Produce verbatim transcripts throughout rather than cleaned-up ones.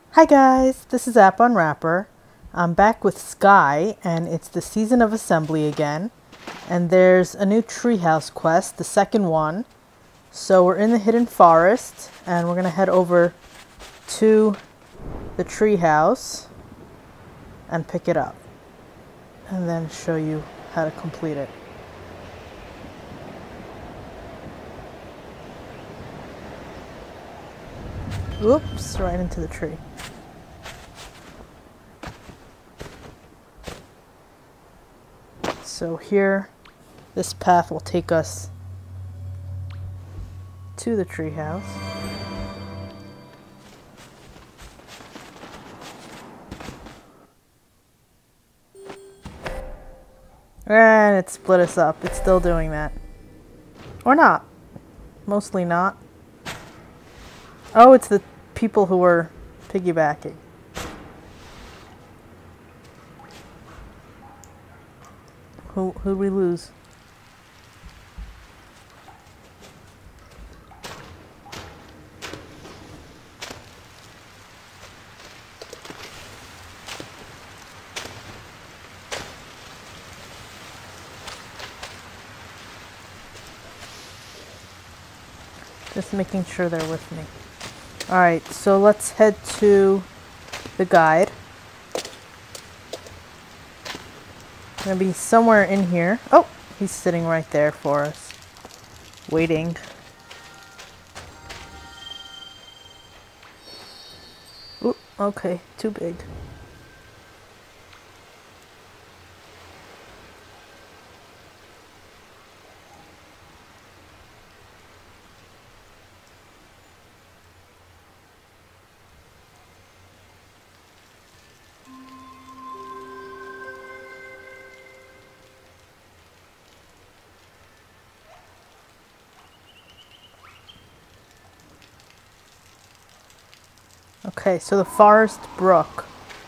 Hi guys, this is App Unwrapper. I'm back with Sky and it's the season of assembly again. And there's a new treehouse quest, the second one. So we're in the hidden forest and we're gonna head over to the treehouse and pick it up. And then show you how to complete it. Oops, right into the tree. So here, this path will take us to the treehouse. And it split us up. It's still doing that. Or not. Mostly not. Oh, it's the people who are piggybacking. Who who'd we lose? Just making sure they're with me. Alright, so let's head to the guide. Gonna be somewhere in here. Oh, he's sitting right there for us, waiting. Ooh, okay, too big. Okay, so the Forest Brook.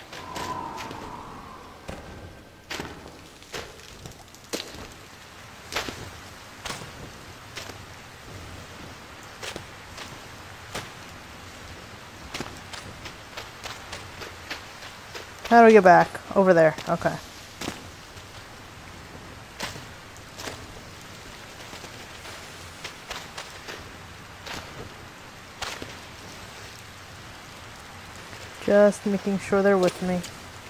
How do we get back? Over there. Okay. Just making sure they're with me.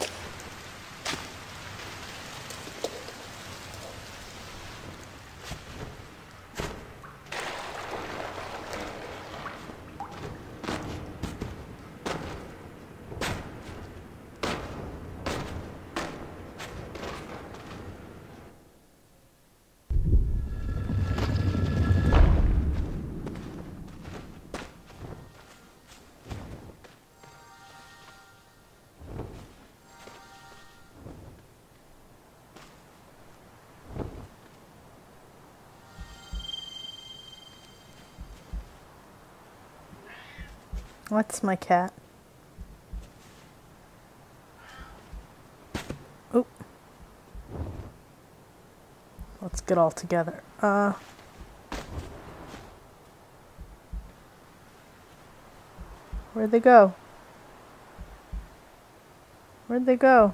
What's my cat? Oop. Let's get all together. Uh. Where'd they go? Where'd they go?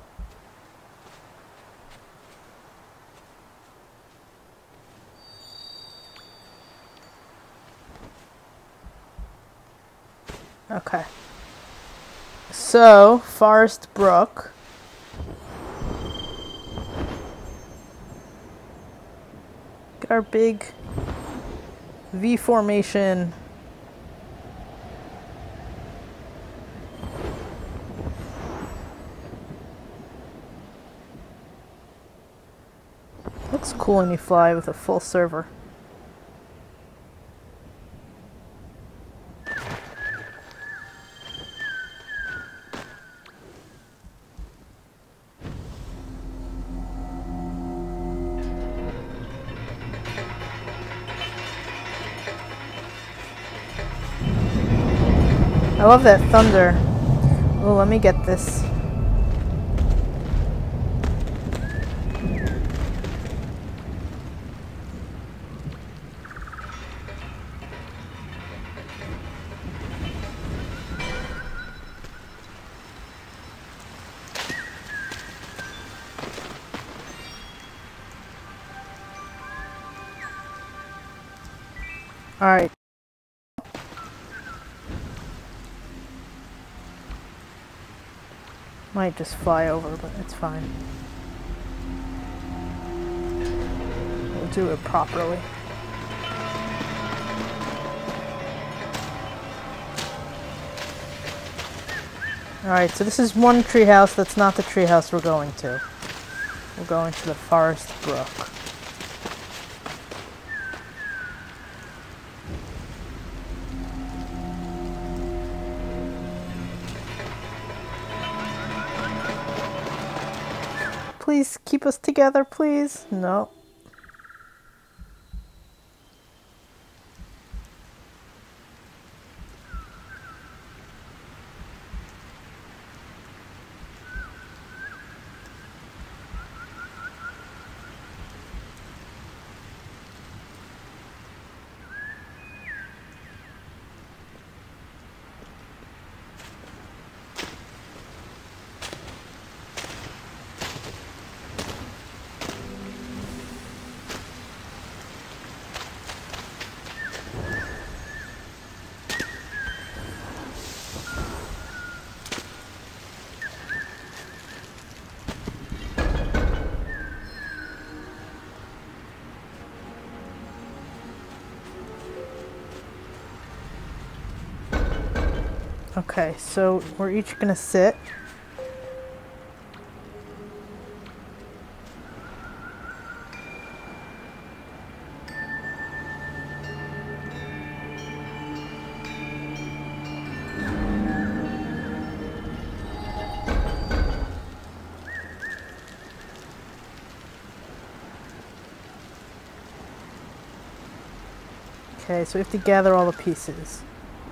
Okay. So, Forest Brook. Get our big V formation. Looks cool when you fly with a full server. I love that thunder. Oh, let me get this. Alright. Might just fly over, but it's fine. We'll do it properly. Alright, so this is one treehouse that's not the treehouse we're going to. We're going to the Forest Brook. Please keep us together, please. No. Okay, so we're each gonna sit. Okay, so we have to gather all the pieces.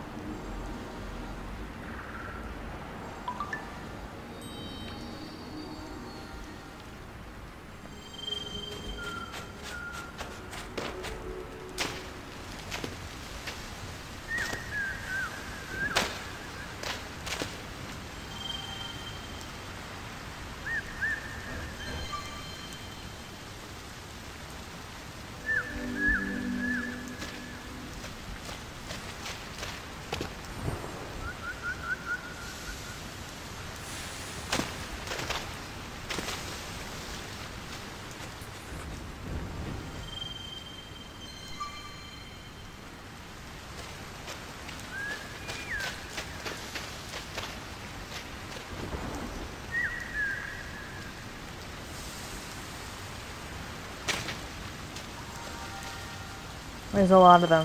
There's a lot of them.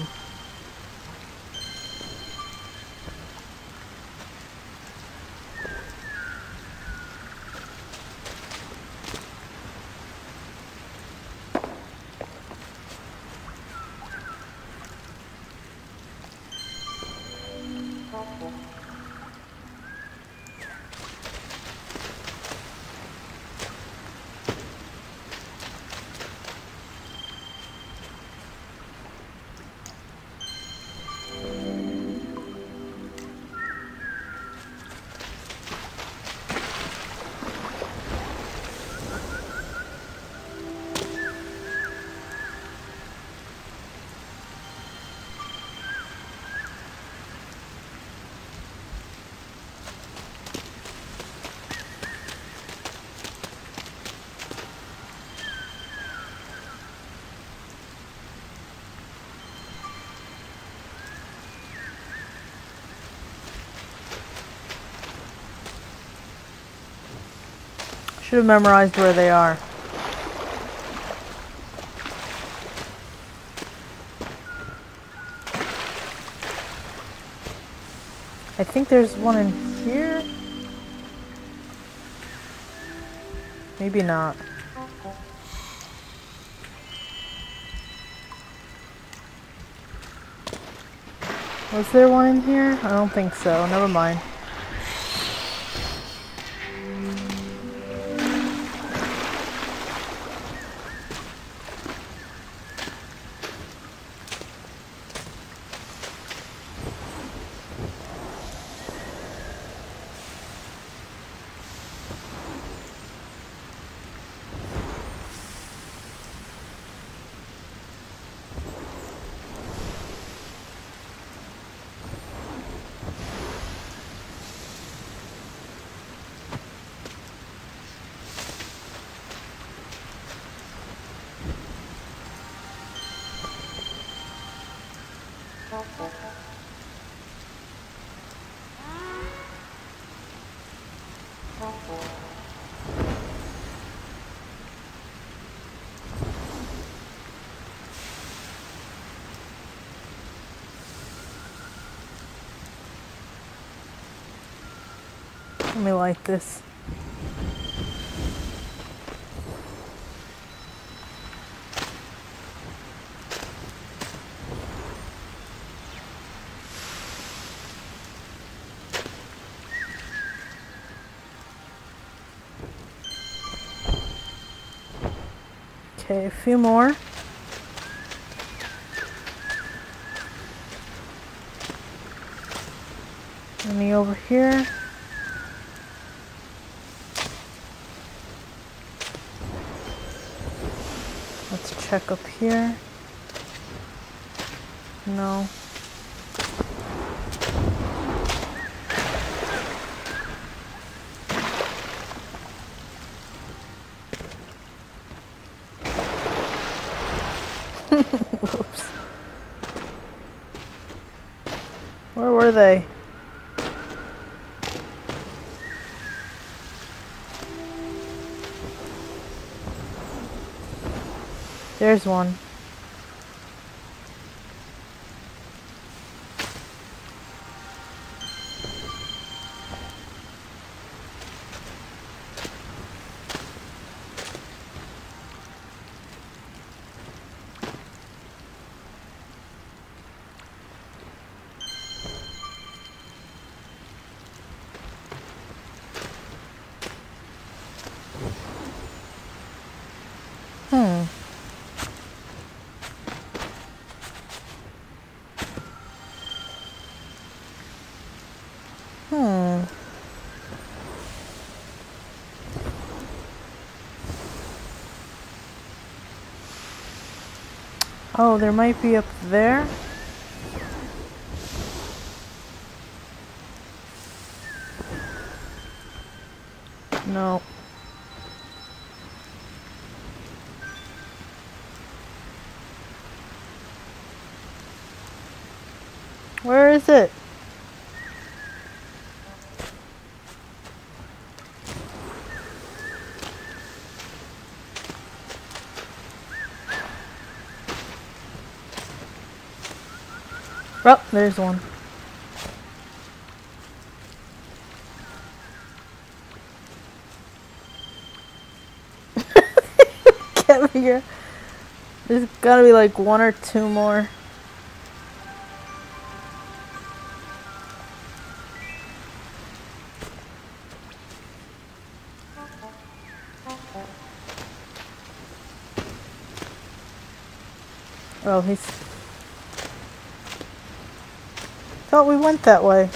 Should have memorized where they are. I think there's one in here. Maybe not. Was there one in here? I don't think so. Never mind. Let me light this. Okay, a few more. Any over here? Let's check up here. No. Whoops. Where were they? There's one. Hmm. Hmm. Oh, there might be up there. No. Where is it? Oh, there's one. Can't figure. There's gotta be like one or two more. Oh, he's... Thought we went that way.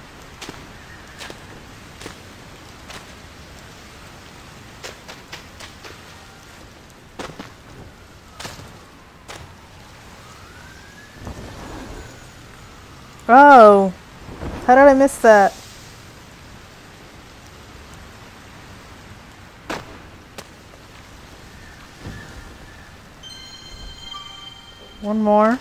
Oh! How did I miss that? One more.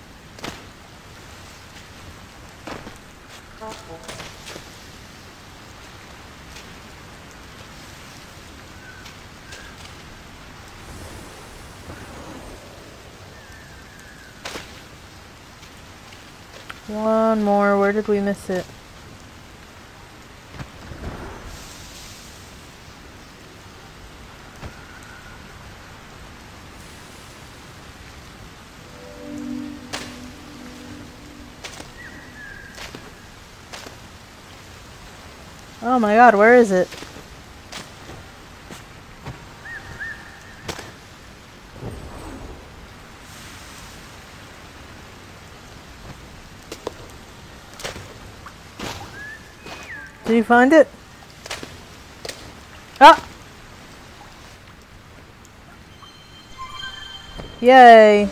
One more. Where did we miss it? Oh my god, where is it? Did you find it? Ah! Yay!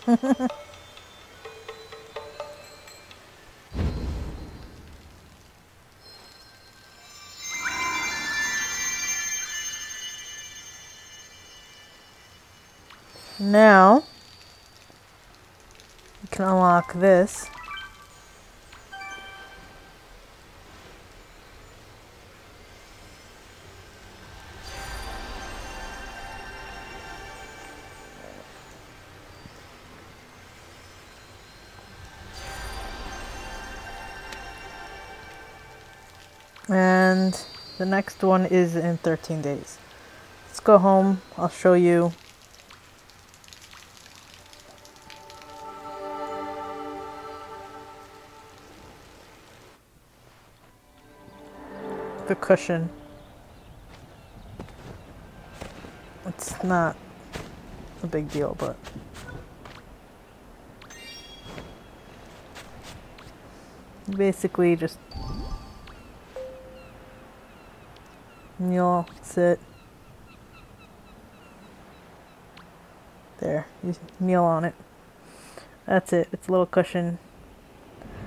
Now, you can unlock this. And the next one is in thirteen days. Let's go home. I'll show you. The cushion. It's not a big deal, but basically just kneel, sit. There, you kneel on it. That's it. It's a little cushion.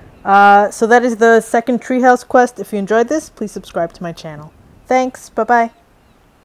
Uh, so that is the second treehouse quest. If you enjoyed this, please subscribe to my channel. Thanks. Bye-bye.